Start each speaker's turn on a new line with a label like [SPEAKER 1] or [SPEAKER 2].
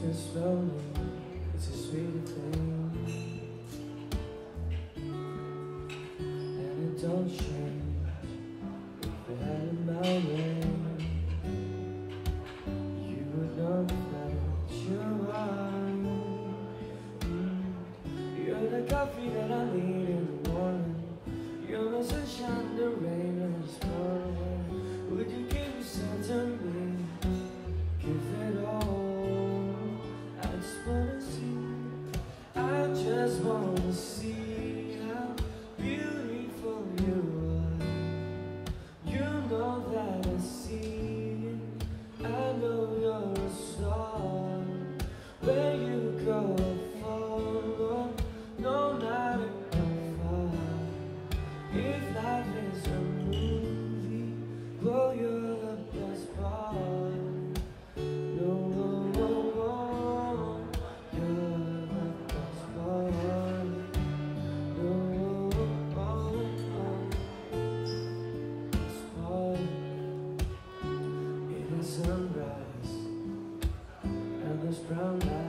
[SPEAKER 1] this lonely, it's a sweet thing, and it don't change if I had it my way. You would know that you are. You're the coffee that I need in the morning. You're the sunshine, the rain, and the storm. Would you give yourself to me? Give it all. I just wanna see. I just wanna see how beautiful you are. You know that I see. I know you're a star. Where you go, I follow. No matter how far. If life is a movie, well, you're the best part. No, no, no, no, you're the best part. No, no, no, best part. It is sunrise, and there's brown light.